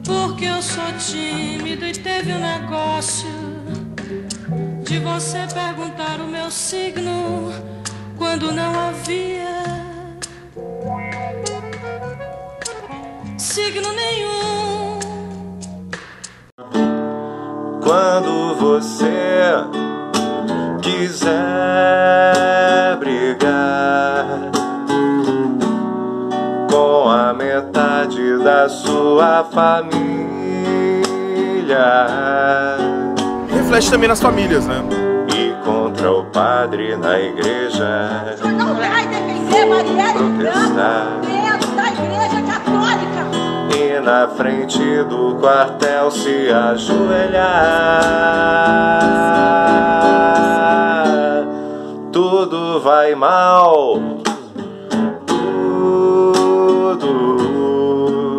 porque eu sou tímido e teve um negócio de você perguntar o meu signo quando não havia signo nenhum. Quando você quiser brigar com a metade da sua família, reflete também nas famílias, né? E contra o padre na igreja, O senhor não vai defender Marielle protestar dentro da igreja católica. e na frente do quartel se ajoelhar. Tudo vai mal, tudo,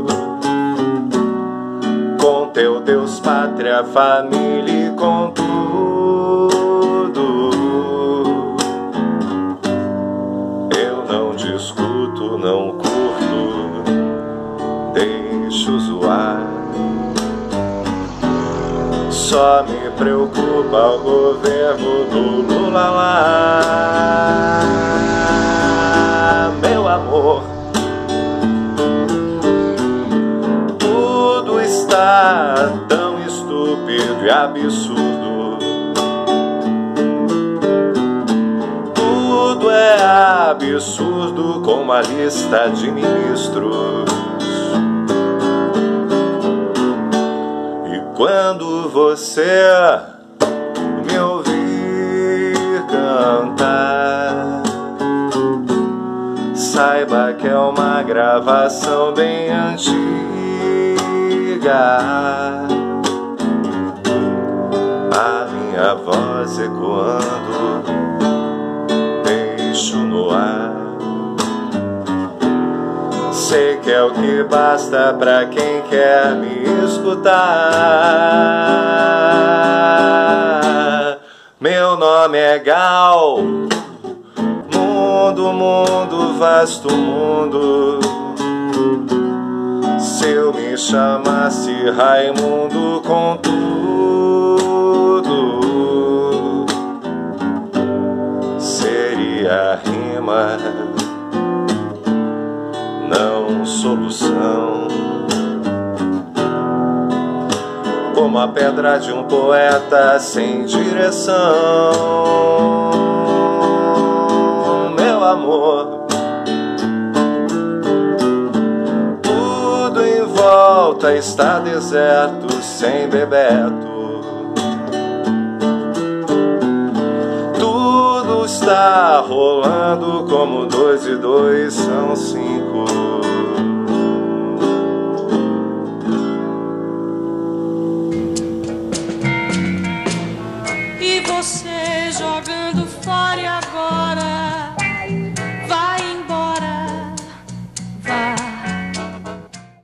com teu Deus, pátria, família e com tudo. Eu não discuto, não curto, deixo zoar. Só me preocupa o governo do Lula lá, meu amor. Tudo está tão estúpido e absurdo. Tudo é absurdo com uma lista de ministros. Quando você me ouvir cantar, saiba que é uma gravação bem antiga. A minha voz ecoando, deixo no ar. Sei que é o que basta pra quem quer me escutar. Meu nome é Gal, mundo, mundo, vasto mundo. Se eu me chamasse Raimundo com tudo, seria rima, não solução. Como a pedra de um poeta sem direção, meu amor. Tudo em volta está deserto, sem Bebeto. Tudo está rolando como 2 e 2 são 5. E você jogando fora e agora